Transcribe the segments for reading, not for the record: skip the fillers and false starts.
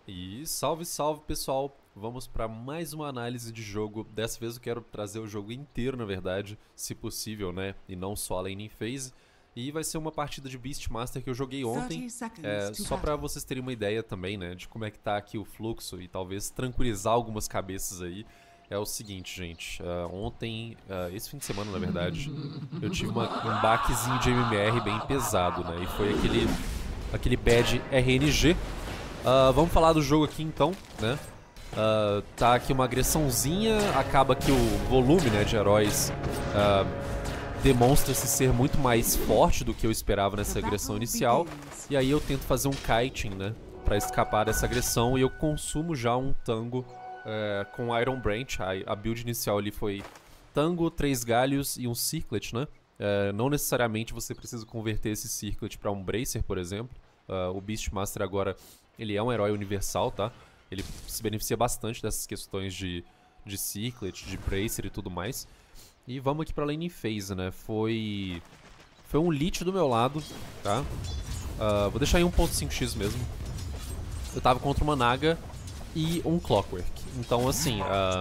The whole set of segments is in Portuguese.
E salve, salve pessoal! Vamos para mais uma análise de jogo. Dessa vez eu quero trazer o jogo inteiro, na verdade, se possível, né? E não só a laning phase. E vai ser uma partida de Beastmaster que eu joguei ontem, só para vocês terem uma ideia também, né? De como é que tá aqui o fluxo e talvez tranquilizar algumas cabeças aí. É o seguinte, gente, ontem, esse fim de semana, na verdade, eu tive um baquezinho de MMR bem pesado, né? E foi aquele bad RNG. Vamos falar do jogo aqui então, né? Tá aqui uma agressãozinha, acaba que o volume, né, de heróis demonstra-se ser muito mais forte do que eu esperava nessa agressão inicial. E aí eu tento fazer um kiting, né, pra escapar dessa agressão, e eu consumo já um tango com Iron Branch. A build inicial ali foi tango, 3 galhos e um circlet, né? Não necessariamente você precisa converter esse circlet para um bracer, por exemplo. O Beastmaster agora, ele é um herói universal, tá? Ele se beneficia bastante dessas questões de circlet, de bracer e tudo mais. E vamos aqui pra lane phase, né? Foi um lich do meu lado, tá? Vou deixar em 1.5x mesmo. Eu tava contra uma Naga e um Clockwork. Então, assim,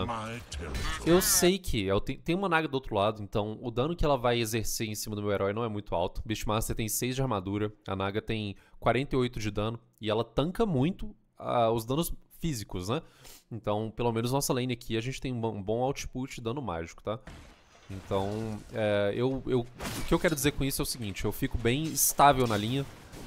eu sei que tem uma Naga do outro lado, então o dano que ela vai exercer em cima do meu herói não é muito alto. O Beastmaster tem 6 de armadura, a Naga tem 48 de dano, e ela tanca muito os danos físicos, né? Então, pelo menos nossa lane aqui, a gente tem um bom output de dano mágico, tá? Então, o que eu quero dizer com isso é o seguinte: eu fico bem estável na linha,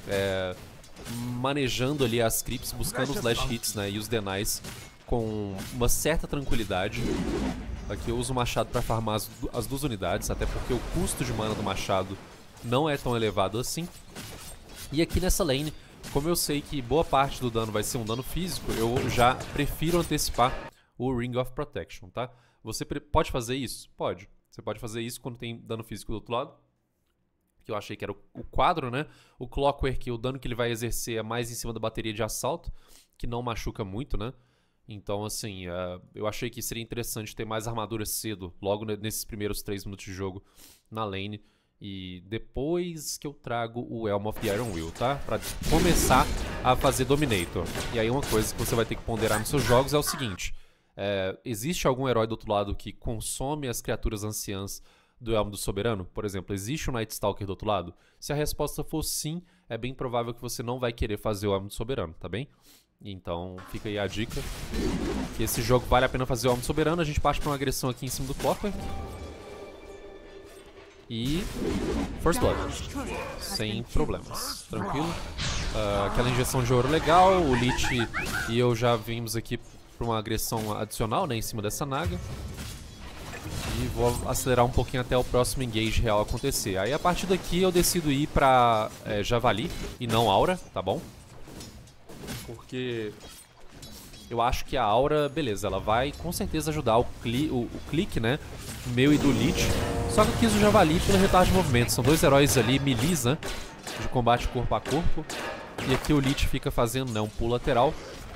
manejando ali as creeps, buscando os last hits, né, e os denies com uma certa tranquilidade. Aqui eu uso o machado para farmar as 2 unidades, até porque o custo de mana do machado não é tão elevado assim. E aqui nessa lane, como eu sei que boa parte do dano vai ser um dano físico, eu já prefiro antecipar o Ring of Protection, tá? Você pode fazer isso? Pode. Você pode fazer isso quando tem dano físico do outro lado, que eu achei que era o quadro, né? O Clockwork, o dano que ele vai exercer é mais em cima da bateria de assalto, que não machuca muito, né? Então, assim, eu achei que seria interessante ter mais armadura cedo, logo nesses primeiros 3 minutos de jogo na lane. E depois que eu trago o Helm of the Iron Will, tá? Pra começar a fazer Dominator. E aí uma coisa que você vai ter que ponderar nos seus jogos é o seguinte: existe algum herói do outro lado que consome as criaturas anciãs do Elmo do Soberano? Por exemplo, existe um Night Stalker do outro lado? Se a resposta for sim, é bem provável que você não vai querer fazer o Elmo do Soberano, tá bem? Então fica aí a dica, que esse jogo vale a pena fazer o Elmo do Soberano. A gente parte pra uma agressão aqui em cima do Clockwork. E First Blood, sem problemas, tranquilo. Aquela injeção de ouro legal, o Lich e eu já vimos aqui para uma agressão adicional, né, em cima dessa Naga. E vou acelerar um pouquinho até o próximo engage real acontecer. Aí a partir daqui eu decido ir pra Javali e não Aura, tá bom? Porque eu acho que a Aura, beleza, ela vai com certeza ajudar o clique, né, meu e do Lich. Só que eu quis o Javali pelo retardo de movimento. São 2 heróis ali, melis, né, de combate corpo a corpo. E aqui o Lich fica fazendo, né, um pulo lateral.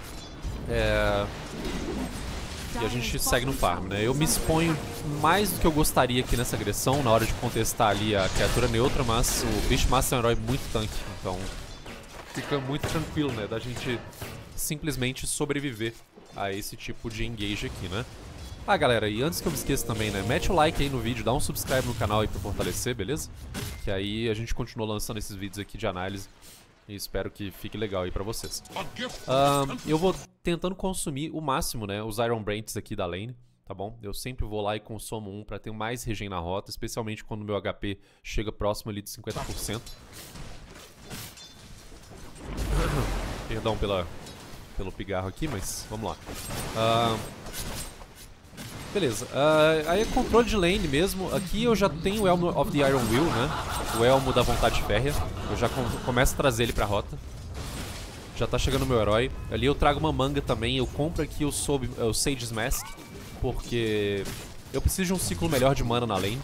E a gente segue no farm, né? Eu me exponho mais do que eu gostaria aqui nessa agressão, na hora de contestar ali a criatura neutra, mas o Beastmaster é um herói muito tanque, então fica muito tranquilo, né, da gente simplesmente sobreviver a esse tipo de engage aqui, né? Galera, e antes que eu me esqueça também, né, mete o like aí no vídeo, dá um subscribe no canal aí pra fortalecer, beleza? Que aí a gente continua lançando esses vídeos aqui de análise. E espero que fique legal aí pra vocês. Eu vou tentando consumir o máximo, né, os Iron Branches aqui da lane, tá bom? Eu sempre vou lá e consumo um pra ter mais regen na rota, especialmente quando o meu HP chega próximo ali de 50%. Perdão pelo pigarro aqui, mas vamos lá. Beleza, aí é controle de lane mesmo. Aqui eu já tenho o Elm of the Iron Will, né? O Elmo da Vontade Férrea. Eu já começo a trazer ele pra rota. Já tá chegando o meu herói. Ali eu trago uma manga também. Eu compro aqui o Sage's Mask, porque eu preciso de um ciclo melhor de mana na lane.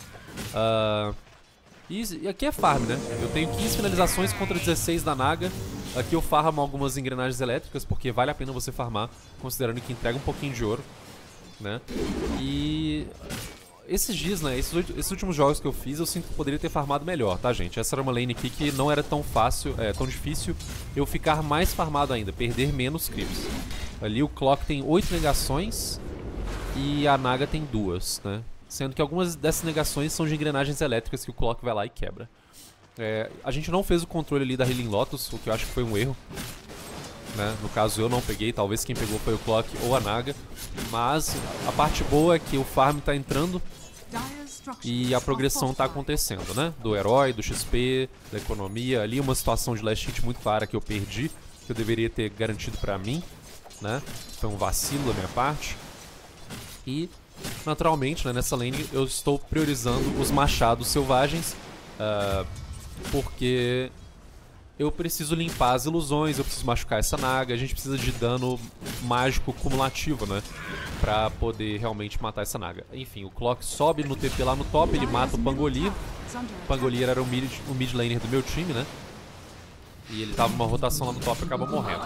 E aqui é farm, né? Eu tenho 15 finalizações contra 16 da Naga. Aqui eu farmo algumas engrenagens elétricas, porque vale a pena você farmar, considerando que entrega um pouquinho de ouro, né? E esses dias, né, esses últimos jogos que eu fiz, eu sinto que eu poderia ter farmado melhor, tá, gente? Essa era uma lane aqui que não era tão fácil, tão difícil eu ficar mais farmado ainda, perder menos creeps. Ali o Clock tem 8 negações e a Naga tem 2, né? Sendo que algumas dessas negações são de engrenagens elétricas que o Clock vai lá e quebra. A gente não fez o controle ali da Healing Lotus, o que eu acho que foi um erro. Né? No caso eu não peguei, talvez quem pegou foi o Clock ou a Naga. Mas a parte boa é que o farm tá entrando e a progressão tá acontecendo, né? Do herói, do XP, da economia. Ali uma situação de last hit muito clara que eu perdi, que eu deveria ter garantido pra mim, né? Foi um vacilo da minha parte. E naturalmente, né, nessa lane eu estou priorizando os machados selvagens, porque eu preciso limpar as ilusões, eu preciso machucar essa Naga, a gente precisa de dano mágico cumulativo, né? Pra poder realmente matar essa Naga. Enfim, o Clock sobe no TP lá no top, ele mata o Pangolier. O Pangolier era o mid laner do meu time, né? E ele tava numa rotação lá no top e acabou morrendo.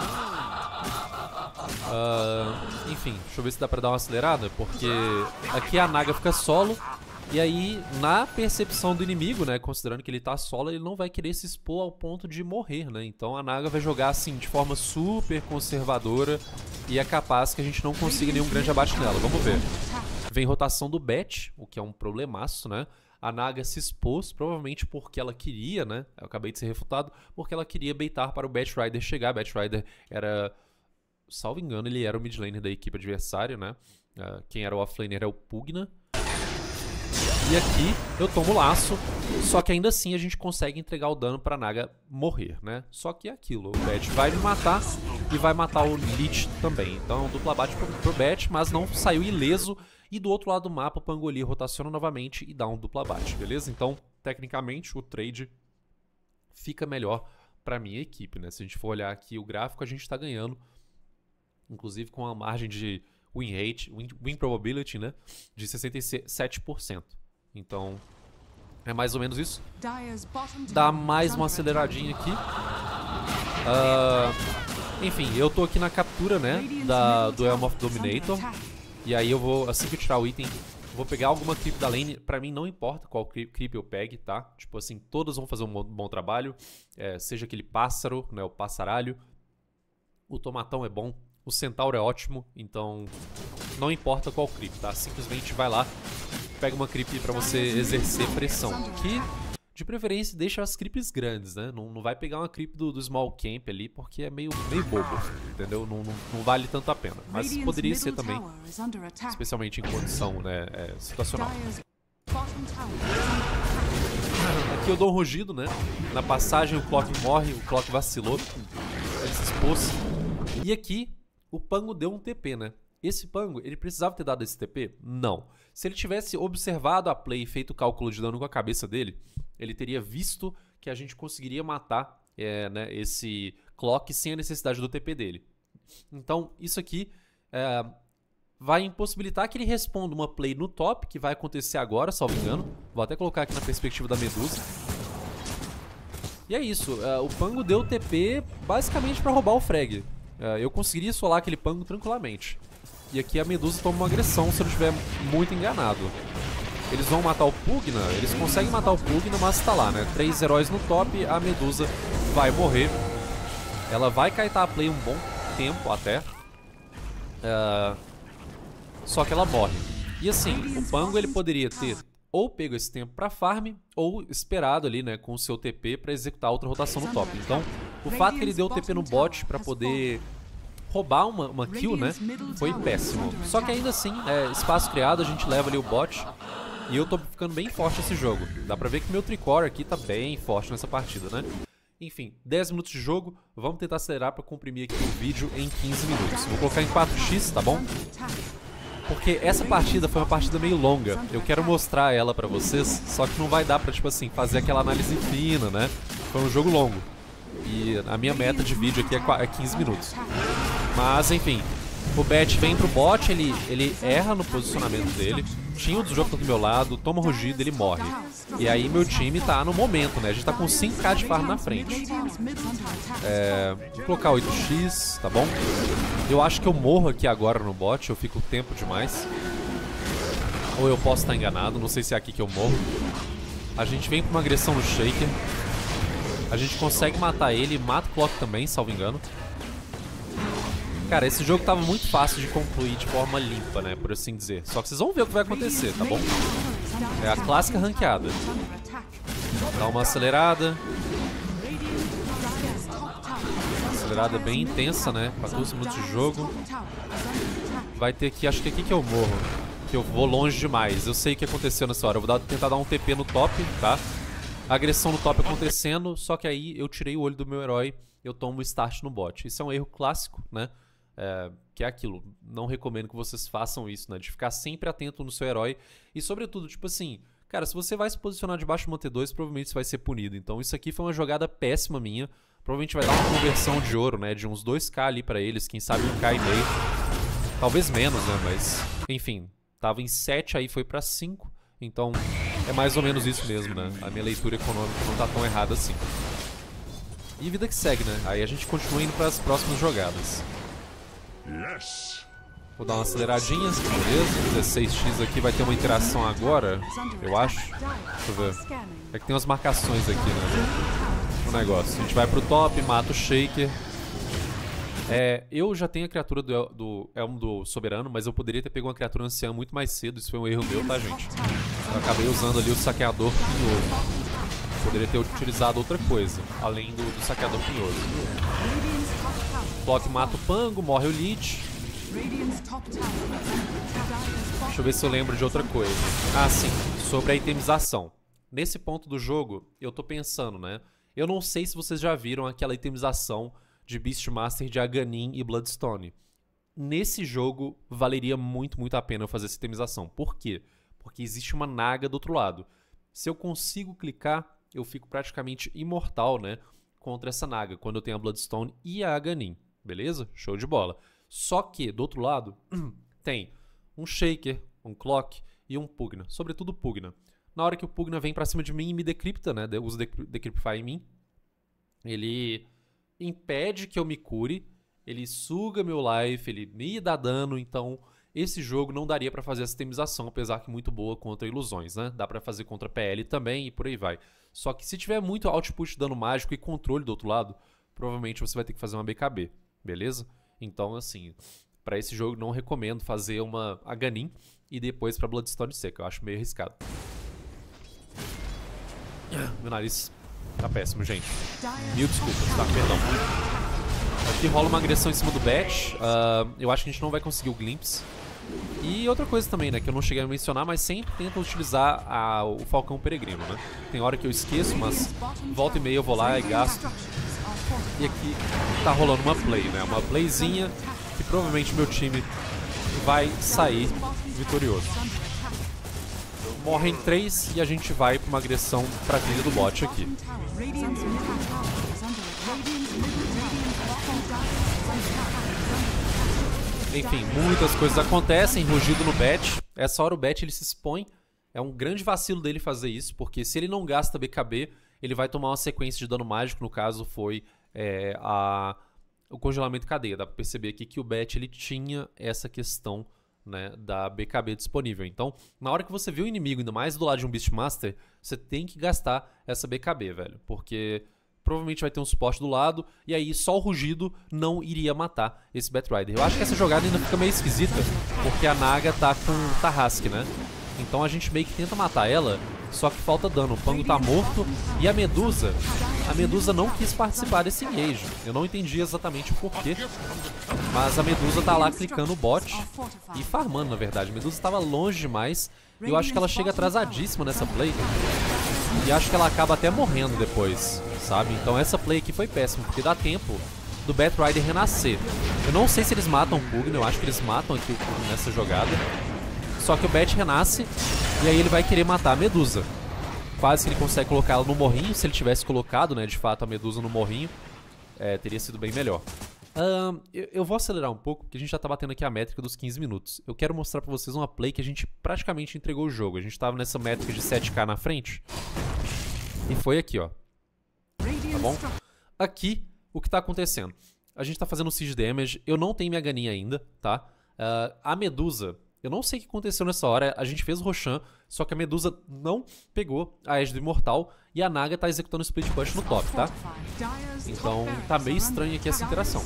Enfim, deixa eu ver se dá pra dar uma acelerada, porque aqui a Naga fica solo. E aí, na percepção do inimigo, né, considerando que ele tá solo, ele não vai querer se expor ao ponto de morrer, né? Então a Naga vai jogar assim, de forma super conservadora, e é capaz que a gente não consiga nenhum grande abate nela. Vamos ver. Vem rotação do Bet, o que é um problemaço, né? A Naga se expôs, provavelmente porque ela queria, né? Eu acabei de ser refutado, porque ela queria baitar para o Batrider chegar. Batrider era, salvo engano, ele era o mid laner da equipe adversária, né? Quem era o offlaner é o Pugna. E aqui eu tomo o laço, só que ainda assim a gente consegue entregar o dano pra Naga morrer, né? Só que é aquilo, o Bet vai me matar e vai matar o Lich também. Então duplo abate pro Bet, mas não saiu ileso. E do outro lado do mapa o Pangolier rotaciona novamente e dá um duplo abate, beleza? Então, tecnicamente, o trade fica melhor pra minha equipe, né? Se a gente for olhar aqui o gráfico, a gente tá ganhando, inclusive com a margem de win rate, win probability, né? De 67%. Então, é mais ou menos isso. Dá mais uma aceleradinha aqui. Enfim, eu tô aqui na captura, né, do Helm of Dominator. E aí eu vou, assim que eu tirar o item, vou pegar alguma creep da lane. Pra mim não importa qual creep eu pegue, tá? Tipo assim, todas vão fazer um bom trabalho. Seja aquele pássaro, né, o passaralho. O tomatão é bom. O centauro é ótimo. Então, não importa qual creep, tá? Simplesmente vai lá, pega uma creep pra você exercer pressão. Que, de preferência, deixa as creeps grandes, né? Não vai pegar uma creep do small camp ali, porque é meio bobo, entendeu? Não vale tanto a pena. Mas poderia ser também, especialmente em condição, né, situacional. Aqui eu dou um rugido, né? Na passagem o Clock morre, o Clock vacilou, ele se expôs. E aqui o Pango deu um TP, né? Esse Pango, ele precisava ter dado esse TP? Não. Se ele tivesse observado a play e feito o cálculo de dano com a cabeça dele, ele teria visto que a gente conseguiria matar né, esse Clock sem a necessidade do TP dele. Então, isso aqui vai impossibilitar que ele responda uma play no top, que vai acontecer agora, salvo engano. Vou até colocar aqui na perspectiva da Medusa. E é isso. O Pango deu TP basicamente para roubar o frag. Eu conseguiria solar aquele Pango tranquilamente. E aqui a Medusa toma uma agressão se eu não estiver muito enganado. Eles vão matar o Pugna, eles conseguem matar o Pugna, mas tá lá, né? 3 heróis no top, a Medusa vai morrer. Ela vai kaitar a play um bom tempo até. Só que ela morre. E assim, o Pango ele poderia ter ou pego esse tempo pra farm, ou esperado ali, né, com o seu TP pra executar outra rotação no top. Então, o fato que ele deu o TP no bot pra poder roubar uma kill, né, foi péssimo. Só que ainda assim, espaço criado, a gente leva ali o bot. E eu tô ficando bem forte nesse jogo. Dá pra ver que meu tricore aqui tá bem forte nessa partida, né? Enfim, 10 minutos de jogo. Vamos tentar acelerar pra comprimir aqui o vídeo em 15 minutos. Vou colocar em 4x, tá bom? Porque essa partida foi uma partida meio longa. Eu quero mostrar ela pra vocês, só que não vai dar pra, tipo assim, fazer aquela análise fina, né? Foi um jogo longo. E a minha meta de vídeo aqui é 15 minutos. Mas, enfim, o Bet vem pro bot, ele erra no posicionamento dele. Tinha o Disruptor do meu lado, toma o rugido, ele morre. E aí meu time tá no momento, né? A gente tá com 5k de farm na frente. Vou colocar 8x, tá bom? Eu acho que eu morro aqui agora no bot, eu fico tempo demais. Ou eu posso estar enganado, não sei se é aqui que eu morro. A gente vem pra uma agressão no Shaker. A gente consegue matar ele e mata o Clock também, salvo engano. Cara, esse jogo tava muito fácil de concluir de forma limpa, né, por assim dizer. Só que vocês vão ver o que vai acontecer, tá bom? É a clássica ranqueada. Dá uma acelerada. Acelerada bem intensa, né? 14 minutos de jogo. Vai ter que... Acho que é aqui que eu morro. Que eu vou longe demais. Eu sei o que aconteceu nessa hora. Eu vou tentar dar um TP no top, tá? A agressão no top acontecendo. Só que aí eu tirei o olho do meu herói. Eu tomo o start no bot. Isso é um erro clássico, né? Que é aquilo. Não recomendo que vocês façam isso, né? De ficar sempre atento no seu herói. E sobretudo, tipo assim... Cara, se você vai se posicionar debaixo do T2, provavelmente você vai ser punido. Então isso aqui foi uma jogada péssima minha. Provavelmente vai dar uma conversão de ouro, né? De uns 2k ali pra eles. Quem sabe 1k e meio. Talvez menos, né? Mas, enfim. Tava em 7, aí foi pra 5. Então, é mais ou menos isso mesmo, né? A minha leitura econômica não tá tão errada assim. E vida que segue, né? Aí a gente continua indo pras próximas jogadas. Vou dar uma aceleradinha, beleza? 16x aqui vai ter uma interação agora, eu acho. Deixa eu ver. É que tem umas marcações aqui, né? O negócio. A gente vai pro top, mata o Shaker. Eu já tenho a criatura do Elmo do Soberano, mas eu poderia ter pego uma criatura anciã muito mais cedo. Isso foi um erro meu, tá, gente? Eu acabei usando ali o saqueador pinhoso. Poderia ter utilizado outra coisa, além do saqueador pinhoso. Clock mata o Pango, morre o Lich. Deixa eu ver se eu lembro de outra coisa. Ah, sim. Sobre a itemização. Nesse ponto do jogo, eu tô pensando, né? Eu não sei se vocês já viram aquela itemização de Beastmaster de Aghanim e Bloodstone. Nesse jogo, valeria muito, muito a pena eu fazer essa itemização. Por quê? Porque existe uma Naga do outro lado. Se eu consigo clicar, eu fico praticamente imortal, né? Contra essa Naga, quando eu tenho a Bloodstone e a Aghanim. Beleza? Show de bola. Só que, do outro lado, tem um Shaker, um Clock e um Pugna. Sobretudo o Pugna. Na hora que o Pugna vem pra cima de mim e me decripta, né? Usa Decryptify em mim. Ele impede que eu me cure. Ele suga meu life, ele me dá dano. Então, esse jogo não daria pra fazer essa itemização, apesar que muito boa contra ilusões, né? Dá pra fazer contra PL também e por aí vai. Só que se tiver muito output de dano mágico e controle do outro lado, provavelmente você vai ter que fazer uma BKB, beleza? Então, assim, pra esse jogo não recomendo fazer uma Aghanim e depois pra Bloodstone seca. Eu acho meio arriscado. Meu nariz tá péssimo, gente. Mil desculpas, tá? Perdão. Aqui rola uma agressão em cima do Bet. Eu acho que a gente não vai conseguir o Glimpse. E outra coisa também, né, que eu não cheguei a mencionar, mas sempre tento utilizar o Falcão Peregrino, né? Tem hora que eu esqueço, mas volta e meia eu vou lá e gasto. E aqui tá rolando uma play, né? Uma playzinha que provavelmente meu time vai sair vitorioso. Morrem 3 e a gente vai pra uma agressão pra trilha do bot aqui. Enfim, muitas coisas acontecem, rugido no Bet. Essa hora o Bet ele se expõe. É um grande vacilo dele fazer isso, porque se ele não gasta BKB, ele vai tomar uma sequência de dano mágico. No caso foi o congelamento cadeia. Dá pra perceber aqui que o Bet ele tinha essa questão, né, da BKB disponível. Então, na hora que você vê o inimigo, ainda mais do lado de um Beastmaster, você tem que gastar essa BKB, velho. Porque provavelmente vai ter um suporte do lado, e aí só o rugido não iria matar esse Batrider. Eu acho que essa jogada ainda fica meio esquisita, porque a Naga tá com o Tarrasque, né? Então a gente meio que tenta matar ela, só que falta dano. O Pango tá morto, e a Medusa não quis participar desse engage. Eu não entendi exatamente o porquê, mas a Medusa tá lá clicando o bot e farmando, na verdade. A Medusa tava longe demais, e eu acho que ela chega atrasadíssima nessa play, e acho que ela acaba até morrendo depois, sabe? Então essa play aqui foi péssima, porque dá tempo do Batrider renascer. Eu não sei se eles matam o Pugna, eu acho que eles matam aqui o Pugna nessa jogada. Só que o Bet renasce e aí ele vai querer matar a Medusa. Quase que ele consegue colocar ela no morrinho. Se ele tivesse colocado, né, de fato, a Medusa no morrinho, teria sido bem melhor. Eu vou acelerar um pouco, porque a gente já tá batendo aqui a métrica dos 15 minutos. Eu quero mostrar pra vocês uma play que a gente praticamente entregou o jogo. A gente tava nessa métrica de 7k na frente. E foi aqui, ó. Tá bom? Aqui, o que tá acontecendo? A gente tá fazendo Siege Damage. Eu não tenho minha Aghanim ainda, tá? A Medusa, Eu não sei o que aconteceu nessa hora, a gente fez o Roshan, só que a Medusa não pegou a Edge do Imortal e a Naga tá executando o Split Push no top, tá? Então tá meio estranho aqui essa interação.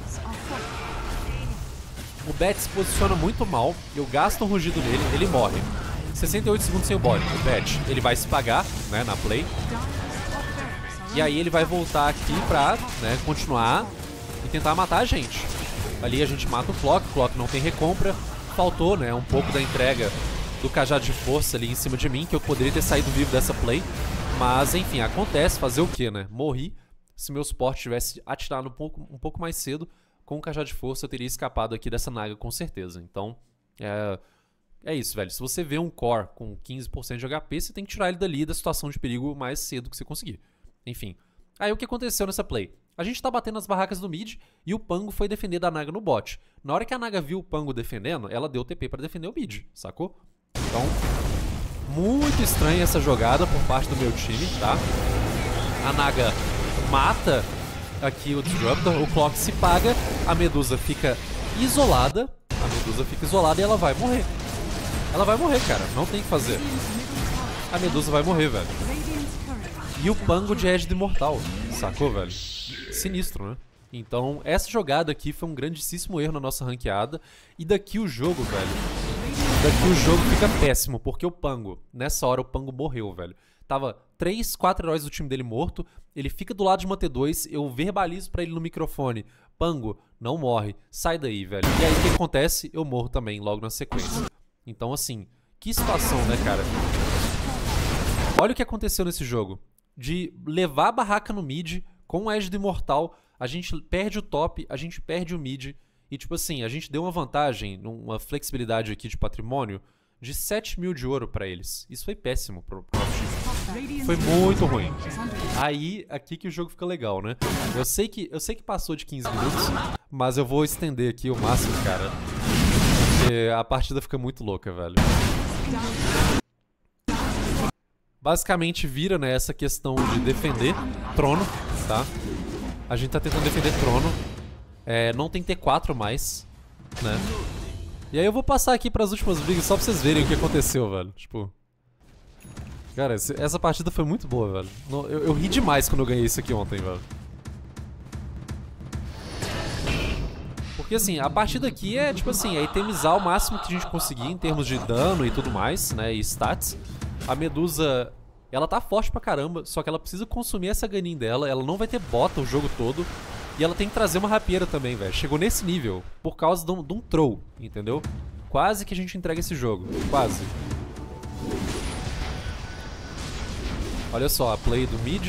O Bet se posiciona muito mal, eu gasto um rugido nele, ele morre. 68 segundos sem o bot. O Bet, ele vai se pagar, né, na play. E aí ele vai voltar aqui pra, né, continuar e tentar matar a gente. Ali a gente mata o Flock não tem recompra. Faltou, né, um pouco da entrega do cajado de força ali em cima de mim, que eu poderia ter saído vivo dessa play. Mas, enfim, acontece, fazer o quê, né? Morri. Se meu suporte tivesse atirado um pouco mais cedo, com o cajado de força eu teria escapado aqui dessa Naga com certeza. Então, é isso, velho. Se você vê um core com 15% de HP, você tem que tirar ele dali da situação de perigo o mais cedo que você conseguir. Enfim. Aí o que aconteceu nessa play? A gente tá batendo nas barracas do mid e o Pango foi defender da Naga no bot. Na hora que a Naga viu o Pango defendendo, ela deu TP pra defender o mid, sacou? Então, muito estranha essa jogada por parte do meu time, tá? A Naga mata aqui o Disruptor, o Clock se paga, a Medusa fica isolada. A Medusa fica isolada e ela vai morrer. Ela vai morrer, cara. Não tem o que fazer. A Medusa vai morrer, velho. E o Pango de Edge do Imortal, sacou, velho? Sinistro, né? Então, essa jogada aqui foi um grandíssimo erro na nossa ranqueada. E daqui o jogo, velho, daqui o jogo fica péssimo, porque o Pango, nessa hora o Pango morreu, velho. Tava 3, 4 heróis do time dele morto, ele fica do lado de uma T2, eu verbalizo pra ele no microfone: Pango, não morre, sai daí, velho. E aí o que acontece? Eu morro também, logo na sequência. Então, assim, que situação, né, cara? Olha o que aconteceu nesse jogo. De levar a barraca no mid com o Edge do Imortal, a gente perde o top, a gente perde o mid. E tipo assim, a gente deu uma vantagem, uma flexibilidade aqui de patrimônio de 7 mil de ouro pra eles. Isso foi péssimo pro nosso time. Foi muito ruim. Aí, aqui que o jogo fica legal, né? Eu sei que passou de 15 minutos, mas eu vou estender aqui o máximo, cara. Porque a partida fica muito louca, velho. Basicamente vira, né, essa questão de defender trono, tá? A gente tá tentando defender trono. Não tem T4 mais, né? E aí eu vou passar aqui pras últimas brigas só pra vocês verem o que aconteceu, velho. Tipo... Cara, essa partida foi muito boa, velho. Eu ri demais quando eu ganhei isso aqui ontem, velho. Porque assim, a partida aqui é, tipo assim, é itemizar o máximo que a gente conseguir em termos de dano e tudo mais, né, e stats. A Medusa, ela tá forte pra caramba, só que ela precisa consumir essa ganin dela, ela não vai ter bota o jogo todo. E ela tem que trazer uma rapieira também, velho. Chegou nesse nível por causa de um troll, entendeu? Quase que a gente entrega esse jogo, quase. Olha só, a play do mid.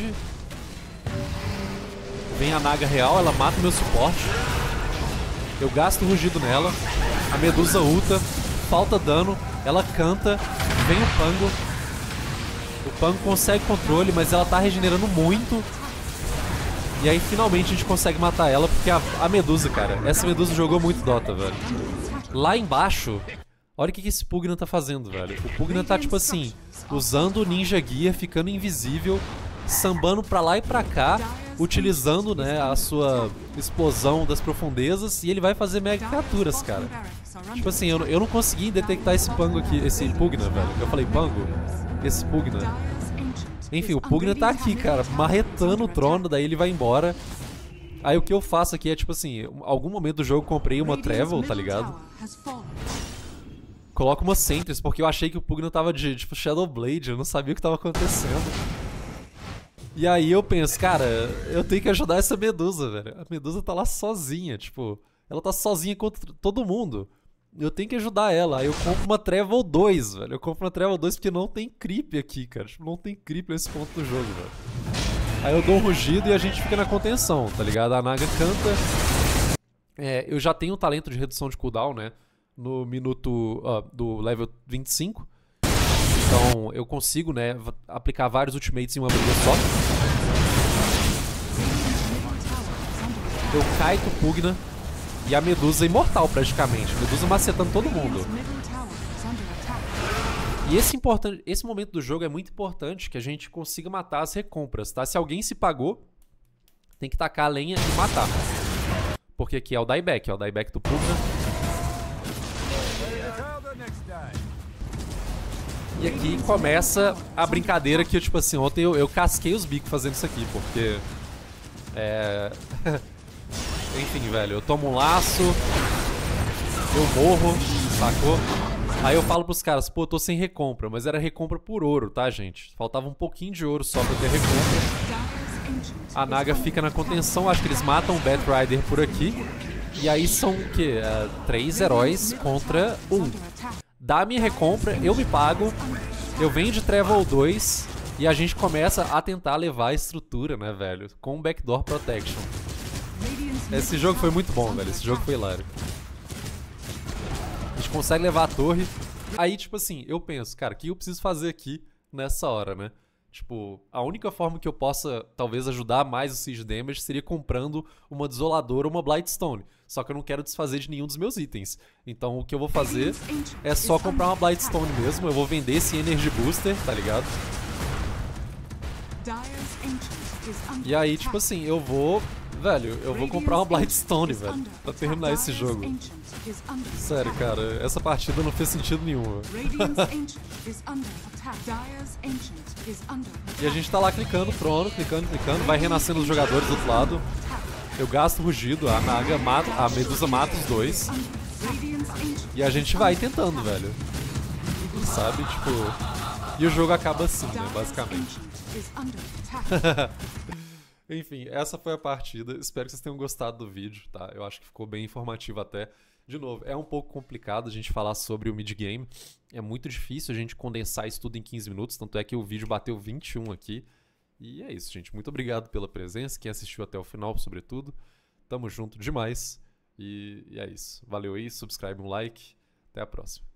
Vem a Naga real, ela mata o meu suporte. Eu gasto o rugido nela. A Medusa ulta, falta dano, ela canta, vem o Pango. O Pango consegue controle, mas ela tá regenerando muito. E aí finalmente a gente consegue matar ela, porque a Medusa, cara, essa Medusa jogou muito Dota, velho. Lá embaixo, olha o que esse Pugna tá fazendo, velho. O Pugna tá, tipo assim, usando o Ninja Gear, ficando invisível, sambando pra lá e pra cá, utilizando, né, a sua explosão das profundezas, e ele vai fazer mega criaturas, cara. Tipo assim, eu não consegui detectar esse Pango aqui, esse Pugna, velho. Eu falei Pango? Esse Pugna. Enfim, o Pugna tá aqui, cara, marretando o trono, daí ele vai embora. Aí o que eu faço aqui é, tipo assim, em algum momento do jogo eu comprei uma Travel, tá ligado? Coloco uma Sentries, porque eu achei que o Pugna tava de, tipo, Shadow Blade, eu não sabia o que tava acontecendo. E aí eu penso, cara, eu tenho que ajudar essa Medusa, velho. A Medusa tá lá sozinha, tipo, ela tá sozinha contra todo mundo. Eu tenho que ajudar ela. Aí eu compro uma Travel 2, velho. Eu compro uma Travel 2 porque não tem creep aqui, cara. Tipo, não tem creep nesse ponto do jogo, velho. Aí eu dou um rugido e a gente fica na contenção, tá ligado? A Naga canta. Eu já tenho o talento de redução de cooldown, né? No minuto do level 25. Então eu consigo, né, aplicar vários ultimates em uma briga só. Eu kito o Pugna. E a Medusa imortal, praticamente. Medusa macetando todo mundo. E esse momento do jogo é muito importante, que a gente consiga matar as recompras, tá? Se alguém se pagou, tem que tacar a lenha e matar. Porque aqui é o dieback do Pugna. E aqui começa a brincadeira que, tipo assim, ontem eu casquei os bicos fazendo isso aqui, porque... Enfim, velho, eu tomo um laço, eu morro, sacou? Aí eu falo pros caras, pô, eu tô sem recompra, mas era recompra por ouro, tá, gente? Faltava um pouquinho de ouro só pra ter recompra. A Naga fica na contenção, acho que eles matam o Batrider por aqui. E aí são o quê? 3 heróis contra 1. Dá a minha recompra, eu me pago, eu venho de Travel 2 e a gente começa a tentar levar a estrutura, né, velho? Com o Backdoor Protection. Esse jogo foi muito bom, velho. Esse jogo foi hilário. A gente consegue levar a torre. Aí, tipo assim, eu penso, cara, o que eu preciso fazer aqui nessa hora, né? Tipo, a única forma que eu possa, talvez, ajudar mais o Siege Damage seria comprando uma Desoladora ou uma Blightstone. Só que eu não quero desfazer de nenhum dos meus itens. Então, o que eu vou fazer é só comprar uma Blightstone mesmo. Eu vou vender esse Energy Booster, tá ligado? E aí, tipo assim, eu vou... Velho, eu vou comprar uma Blightstone, velho, pra terminar esse jogo. Sério, cara, essa partida não fez sentido nenhum. E a gente tá lá clicando, trono, clicando, vai renascendo os jogadores do outro lado. Eu gasto rugido, a Naga mata, a Medusa mata os dois. E a gente vai tentando, velho. Sabe, tipo... E o jogo acaba assim, né, basicamente. Enfim, essa foi a partida. Espero que vocês tenham gostado do vídeo, tá? Eu acho que ficou bem informativo até. De novo, é um pouco complicado a gente falar sobre o mid-game. É muito difícil a gente condensar isso tudo em 15 minutos, tanto é que o vídeo bateu 21 aqui. E é isso, gente. Muito obrigado pela presença, quem assistiu até o final, sobretudo. Tamo junto demais. E é isso. Valeu aí, subscribe, um like. Até a próxima.